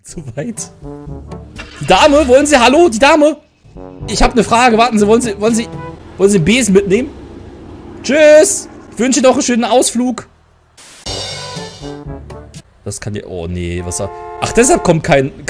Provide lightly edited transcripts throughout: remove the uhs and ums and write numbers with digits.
Zu weit. Die Dame, wollen Sie, hallo, die Dame? Ich habe eine Frage, warten Sie, wollen Sie einen Besen mitnehmen? Tschüss! Ich wünsche Ihnen noch einen schönen Ausflug. Das kann ja, oh nee, was ach, deshalb kommt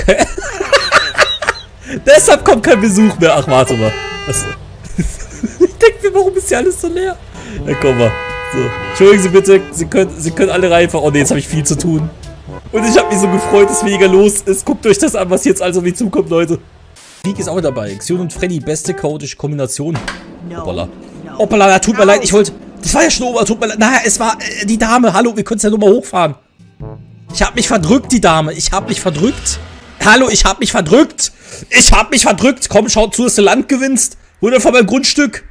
deshalb kommt kein Besuch mehr. Ach, warte mal. Ich denke mir, warum ist hier alles so leer? Ja, komm mal. So. Entschuldigen Sie bitte, Sie können alle rein. Oh ne, jetzt habe ich viel zu tun. Und ich habe mich so gefreut, dass weniger los ist. Guckt euch das an, was jetzt also auf mich zukommt, Leute. Peak ist auch dabei. Xion und Freddy, beste chaotische Kombination. Hoppala. Hoppala, tut mir leid, ich wollte... Das war ja Schnurrbart, tut mir leid. Naja, es war die Dame. Hallo, wir können es ja nur mal hochfahren. Ich habe mich verdrückt, die Dame. Ich habe mich verdrückt. Hallo, ich habe mich verdrückt. Ich habe mich verdrückt. Komm, schaut zu, dass du Land gewinnst. Oder von meinem Grundstück.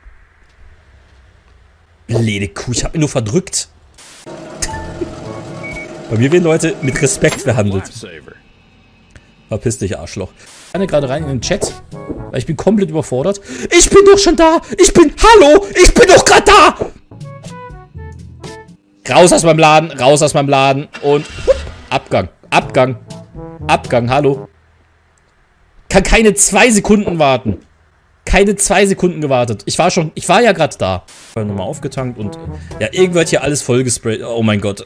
Blöde Kuh, ich habe mich nur verdrückt. Bei mir werden Leute mit Respekt behandelt. Verpiss dich, Arschloch. Ich kann gerade rein in den Chat, weil ich bin komplett überfordert. Ich bin doch schon da. Hallo, ich bin doch gerade da. Raus aus meinem Laden, raus aus meinem Laden und Abgang, Abgang, Abgang, hallo. Kann keine 2 Sekunden warten. Keine 2 Sekunden gewartet. Ich war ja gerade da. Ich war nochmal aufgetankt und ja, irgendwann hat hier alles vollgesprayt. Oh mein Gott.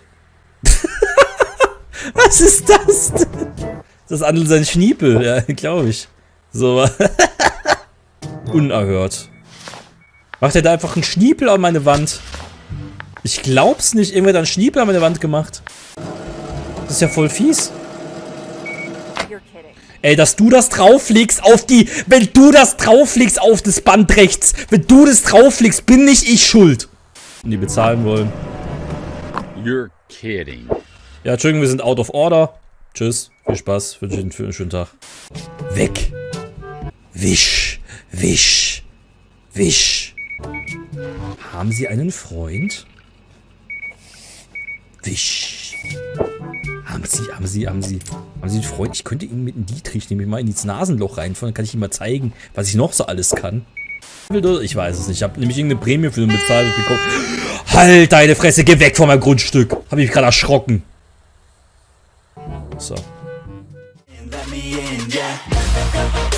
Was ist das denn? Das andere sein Schniepel, ja, glaube ich. So. Unerhört. Macht er da einfach einen Schniepel an meine Wand? Ich glaub's nicht. Irgendwer hat einen Schniepel an meine Wand gemacht. Das ist ja voll fies. Ey, dass du das drauflegst auf die... Wenn du das drauflegst auf das Band rechts. Wenn du das drauflegst, bin nicht ich schuld. Und die bezahlen wollen. You're kidding. Ja, Entschuldigung, wir sind out of order. Tschüss. Viel Spaß. Wünsche Ihnen einen schönen Tag. Weg. Wisch. Wisch. Wisch. Haben Sie einen Freund? Wisch. Haben Sie einen Freund? Ich könnte ihn mit einem Dietrich nämlich mal ins Nasenloch reinfahren. Dann kann ich ihm mal zeigen, was ich noch so alles kann. Ich weiß es nicht. Ich habe nämlich irgendeine Prämie für ihn bezahlt bekommen. Halt deine Fresse, geh weg von meinem Grundstück. Habe ich mich gerade erschrocken. So.